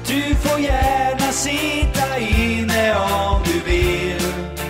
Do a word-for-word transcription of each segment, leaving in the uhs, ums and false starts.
Du får gärna sitta inne om du vill.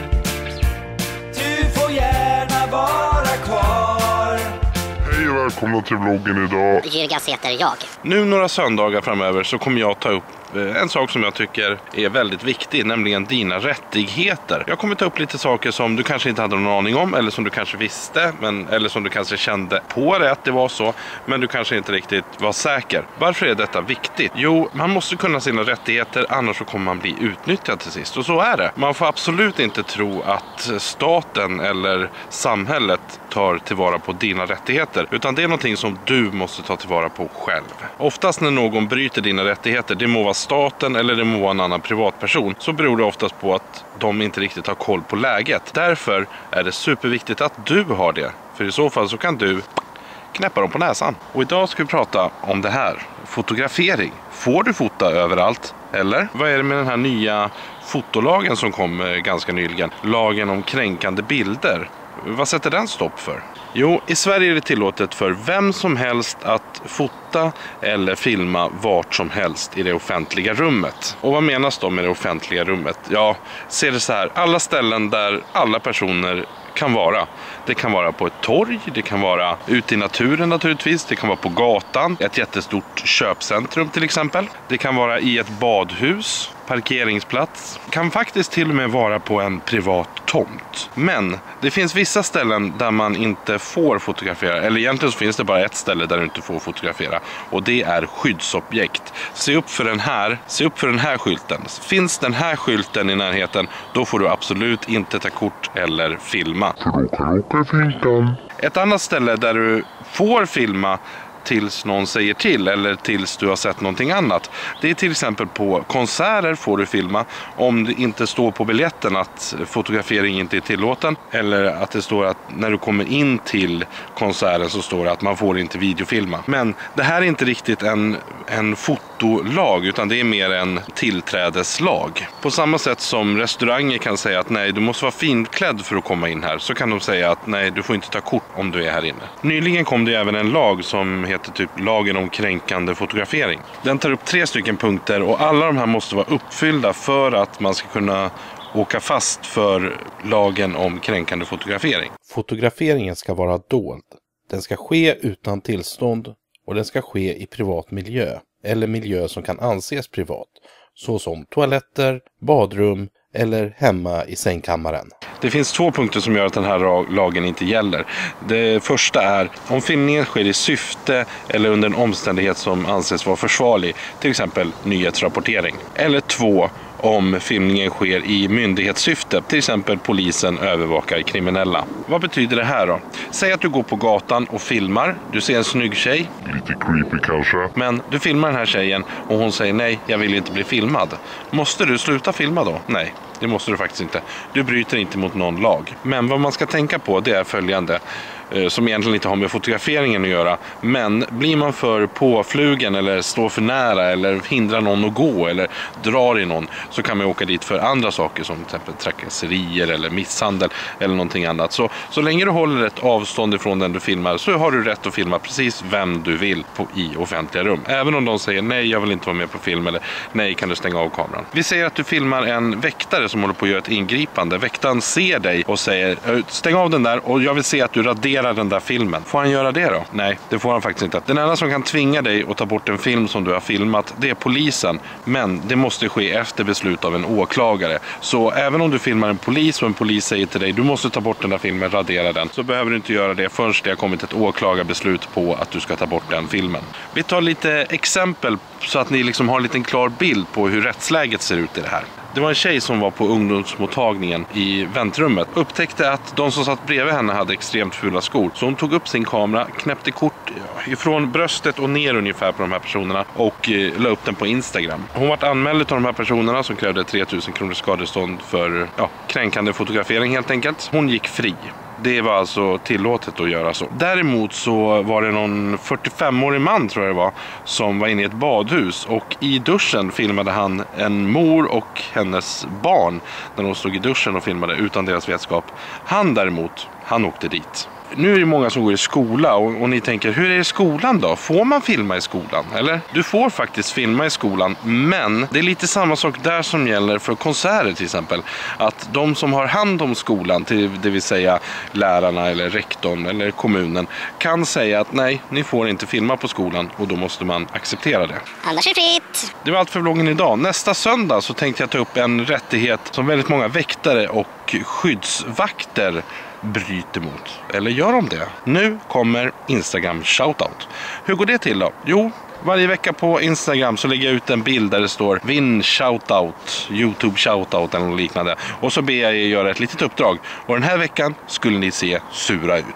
Du får gärna vara kvar. Hej och välkomna till vloggen idag. Jürgas heter jag. Nu några söndagar framöver så kommer jag ta upp en sak som jag tycker är väldigt viktig, nämligen dina rättigheter. Jag kommer ta upp lite saker som du kanske inte hade någon aning om, eller som du kanske visste, men, eller som du kanske kände på det att det var så, men du kanske inte riktigt var säker. Varför är detta viktigt? Jo, man måste kunna sina rättigheter, annars så kommer man bli utnyttjad till sist. Och så är det. Man får absolut inte tro att staten eller samhället tar tillvara på dina rättigheter, utan det är någonting som du måste ta tillvara på själv. Oftast när någon bryter dina rättigheter, det må vara staten eller det må vara en annan privatperson, så beror det oftast på att de inte riktigt har koll på läget. Därför är det superviktigt att du har det, för i så fall så kan du knäppa dem på näsan. Och idag ska vi prata om det här, fotografering. Får du fota överallt? Eller vad är det med den här nya fotolagen som kom ganska nyligen? Lagen om kränkande bilder. Vad sätter den stopp för? Jo, i Sverige är det tillåtet för vem som helst att fota eller filma vart som helst i det offentliga rummet. Och vad menas då med det offentliga rummet? Ja, ser det så här, alla ställen där alla personer kan vara. Det kan vara på ett torg, det kan vara ute i naturen naturligtvis, det kan vara på gatan, ett jättestort köpcentrum till exempel. Det kan vara i ett badhus, parkeringsplats, kan faktiskt till och med vara på en privat tomt. Men det finns vissa ställen där man inte får fotografera, eller egentligen så finns det bara ett ställe där du inte får fotografera, och det är skyddsobjekt. Se upp för den här, se upp för den här skylten. Finns den här skylten i närheten, då får du absolut inte ta kort eller filma. För då kan jag åka i finkan. Ett annat ställe där du får filma tills någon säger till eller tills du har sett någonting annat, det är till exempel på konserter får du filma om det inte står på biljetten att fotografering inte är tillåten, eller att det står att när du kommer in till konserten så står det att man får inte videofilma. Men det här är inte riktigt en, en fotolag, utan det är mer en tillträdeslag. På samma sätt som restauranger kan säga att nej, du måste vara finklädd för att komma in här, så kan de säga att nej, du får inte ta kort om du är här inne. Nyligen kom det även en lag som heter typ lagen om kränkande fotografering. Den tar upp tre stycken punkter och alla de här måste vara uppfyllda för att man ska kunna åka fast för lagen om kränkande fotografering. Fotograferingen ska vara dold. Den ska ske utan tillstånd och den ska ske i privat miljö eller miljö som kan anses privat, såsom toaletter, badrum eller hemma i sängkammaren. Det finns två punkter som gör att den här lagen inte gäller. Det första är om filmningen sker i syfte eller under en omständighet som anses vara försvarlig, till exempel nyhetsrapportering. Eller två, om filmningen sker i myndighetssyfte, till exempel polisen övervakar kriminella. Vad betyder det här då? Säg att du går på gatan och filmar, du ser en snygg tjej. Lite creepy kanske. Men du filmar den här tjejen och hon säger nej, jag vill inte bli filmad. Måste du sluta filma då? Nej, det måste du faktiskt inte. Du bryter inte mot någon lag. Men vad man ska tänka på, det är följande, som egentligen inte har med fotograferingen att göra. Men blir man för påflugen eller står för nära eller hindrar någon att gå eller drar i någon, så kan man åka dit för andra saker som till exempel trakasserier eller misshandel eller någonting annat. Så, så länge du håller ett avstånd ifrån den du filmar, så har du rätt att filma precis vem du vill på, i offentliga rum. Även om de säger nej, jag vill inte vara med på film, eller nej, kan du stänga av kameran. Vi säger att du filmar en väktare som håller på att göra ett ingripande. Väktaren ser dig och säger stäng av den där och jag vill se att du raderar den där filmen. Får han göra det då? Nej, det får han faktiskt inte. Den enda som kan tvinga dig att ta bort en film som du har filmat, det är polisen. Men det måste ske efter beslut av en åklagare. Så även om du filmar en polis och en polis säger till dig du måste ta bort den där filmen, radera den, så behöver du inte göra det förrän det har kommit ett åklagarbeslut på att du ska ta bort den filmen. Vi tar lite exempel så att ni liksom har en liten klar bild på hur rättsläget ser ut i det här. Det var en tjej som var på ungdomsmottagningen i väntrummet. Upptäckte att de som satt bredvid henne hade extremt fula skor. Så hon tog upp sin kamera, knäppte kort ifrån bröstet och ner ungefär på de här personerna och eh, la upp den på Instagram. Hon var anmäld av de här personerna som krävde tre tusen kronor skadestånd för ja, kränkande fotografering helt enkelt. Hon gick fri. Det var alltså tillåtet att göra så. Däremot så var det någon fyrtiofemårig man, tror jag det var, som var inne i ett badhus. Och i duschen filmade han en mor och hennes barn när de stod i duschen och filmade utan deras vetskap. Han däremot, han åkte dit. nu är det många som går i skola och, och ni tänker, hur är det i skolan då? Får man filma i skolan? Eller? Du får faktiskt filma i skolan, men det är lite samma sak där som gäller för konserter till exempel. Att de som har hand om skolan, till, det vill säga lärarna eller rektorn eller kommunen, kan säga att nej, ni får inte filma på skolan och då måste man acceptera det. Annars är det fritt. Det var allt för vloggen idag. Nästa söndag så tänkte jag ta upp en rättighet som väldigt många väktare och skyddsvakter bryter mot. Eller gör de det? Nu kommer Instagram shoutout. Hur går det till då? Jo, varje vecka på Instagram så lägger jag ut en bild där det står vinn shoutout, YouTube shoutout eller något liknande. Och så ber jag er göra ett litet uppdrag. Och den här veckan skulle ni se sura ut.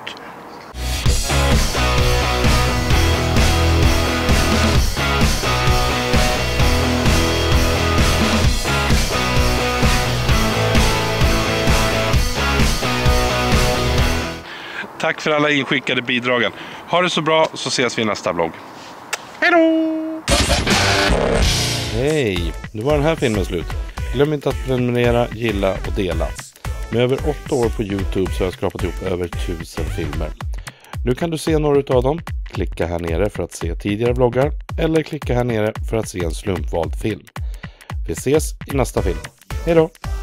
Tack för alla inskickade bidragen. Ha det så bra så ses vi i nästa vlogg. Hej då! Hej! Nu var den här filmen slut. Glöm inte att prenumerera, gilla och dela. Med över åtta år på YouTube så har jag skrapat ihop över tusen filmer. Nu kan du se några av dem. Klicka här nere för att se tidigare vloggar. Eller klicka här nere för att se en slumpvald film. Vi ses i nästa film. Hej då!